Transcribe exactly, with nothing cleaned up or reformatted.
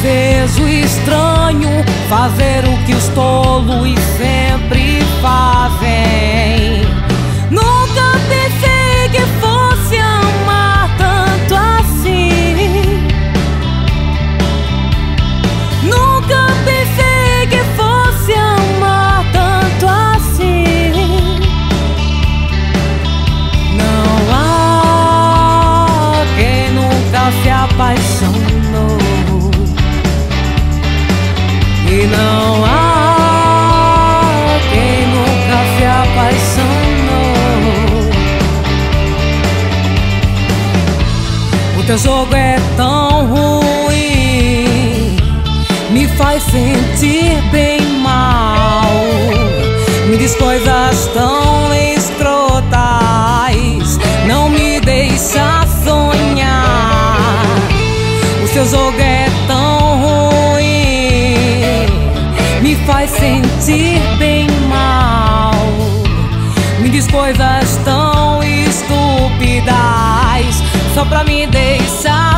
desejo estranho, fazer o que os tolos sempre fazem. Nunca pensei que fosse amar tanto assim. Nunca pensei que fosse amar tanto assim. Não há quem nunca se apaixonou, e não há quem nunca se apaixonou. O teu jogo é tão ruim, me faz sentir bem mal. Me diz coisas tão escrotas, não me deixa sonhar. O seu jogo é tão ruim, me faz sentir bem mal. Me diz coisas tão estúpidas só pra me deixar